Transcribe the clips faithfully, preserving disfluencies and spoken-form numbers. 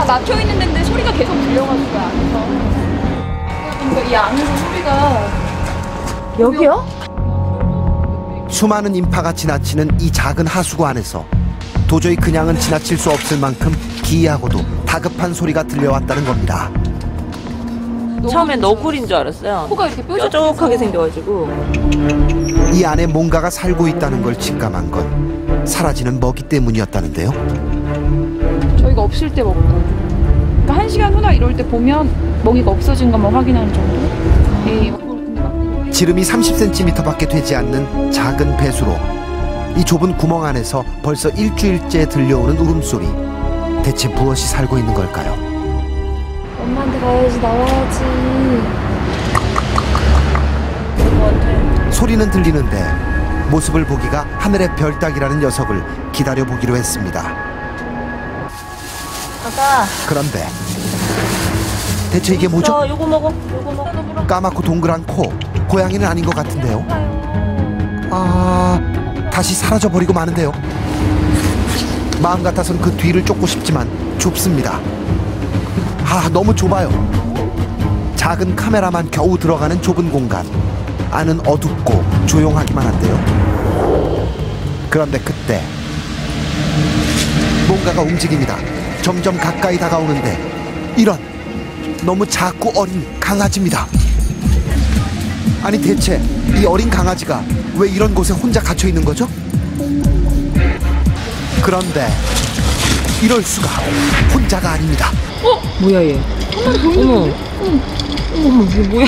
막혀 있는 데인데 소리가 계속 들려가지고 안에서. 그러니까 이 안에서 소리가. 여기요? 수많은 인파가 지나치는 이 작은 하수구 안에서 도저히 그냥은 지나칠 수 없을 만큼 기이하고도 다급한 소리가 들려왔다는 겁니다. 처음엔 너구리인 줄 알았어요. 코가 이렇게 뾰족하게 생겨가지고. 이 안에 뭔가가 살고 있다는 걸 직감한 건 사라지는 먹이 때문이었다는데요. 저희가 없을 때 먹고, 그러니까 한 시간 후나 이럴 때 보면 먹이가 없어진 것만 확인하는 정도? 예. 지름이 삼십 센티미터밖에 되지 않는 작은 배수로 이 좁은 구멍 안에서 벌써 일주일째 들려오는 울음소리. 대체 무엇이 살고 있는 걸까요? 엄마한테 가야지, 나와야지. 소리는 들리는데 모습을 보기가 하늘의 별 따기라는 녀석을 기다려보기로 했습니다. 아가. 그런데 대체 이게 뭐죠? 어, 요거 먹어. 요거 먹어. 까맣고 동그란 코. 고양이는 아닌 것 같은데요. 아, 다시 사라져버리고 마는데요. 마음 같아선 그 뒤를 쫓고 싶지만 좁습니다. 아, 너무 좁아요. 작은 카메라만 겨우 들어가는 좁은 공간. 안은 어둡고 조용하기만 한데요. 그런데 그때 뭔가가 움직입니다. 점점 가까이 다가오는데 이런 너무 작고 어린 강아지입니다. 아니 대체 이 어린 강아지가 왜 이런 곳에 혼자 갇혀 있는 거죠? 그런데 이럴 수가. 혼자가 아닙니다. 어? 뭐야 얘? 어머. 어머. 어머 이게 뭐야?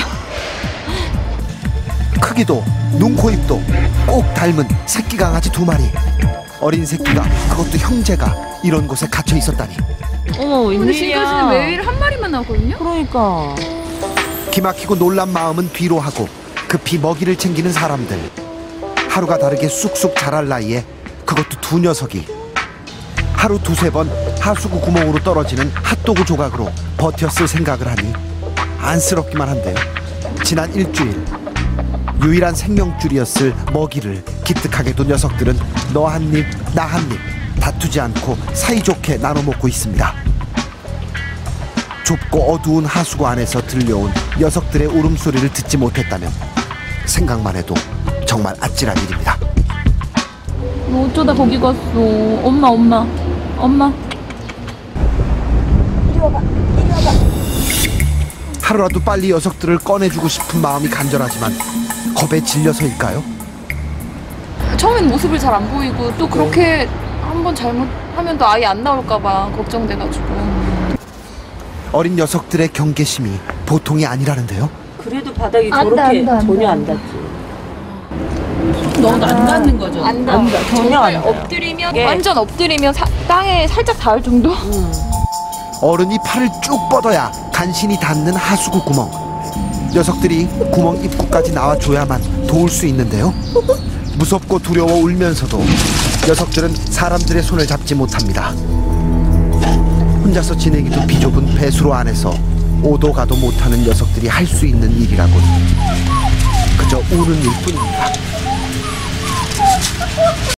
크기도 눈, 코, 입도 꼭 닮은 새끼 강아지 두 마리. 어린 새끼가, 그것도 형제가 이런 곳에 갇혀 있었다니. 어머 근데 지금까지는 웬일이야? 매일 한 마리만 나오거든요? 그러니까. 기막히고 놀란 마음은 뒤로 하고 급히 먹이를 챙기는 사람들. 하루가 다르게 쑥쑥 자랄 나이에 그것도 두 녀석이 하루 두세 번 하수구 구멍으로 떨어지는 핫도그 조각으로 버텼을 생각을 하니 안쓰럽기만 한데요. 지난 일주일 유일한 생명줄이었을 먹이를 기특하게도 녀석들은 너 한 입, 나 한 입 다투지 않고 사이좋게 나눠 먹고 있습니다. 좁고 어두운 하수구 안에서 들려온 녀석들의 울음소리를 듣지 못했다면 생각만 해도 정말 아찔한 일입니다. 너 어쩌다 거기 갔어. 엄마, 엄마, 엄마. 하루라도 빨리 녀석들을 꺼내주고 싶은 마음이 간절하지만 겁에 질려서일까요? 처음엔 모습을 잘 안 보이고 또 그렇게 한번 잘못하면 또 아예 안 나올까봐 걱정돼가지고. 어린 녀석들의 경계심이 보통이 아니라는데요. 그래도 바닥이 안 돼, 저렇게 안 돼, 안 돼, 전혀 안 안 돼. 닿지. 너무 안 닿는 거죠? 안 닿아. 안 닿아. 전혀 안 닿아. 엎드리면 예. 완전 엎드리면 사, 땅에 살짝 닿을 정도? 음. 어른이 팔을 쭉 뻗어야 간신히 닿는 하수구 구멍. 녀석들이 구멍 입구까지 나와줘야만 도울 수 있는데요. 무섭고 두려워 울면서도 녀석들은 사람들의 손을 잡지 못합니다. 혼자서 지내기도 비좁은 배수로 안에서 오도 가도 못하는 녀석들이 할 수 있는 일이라곤 그저 우는 일뿐입니다.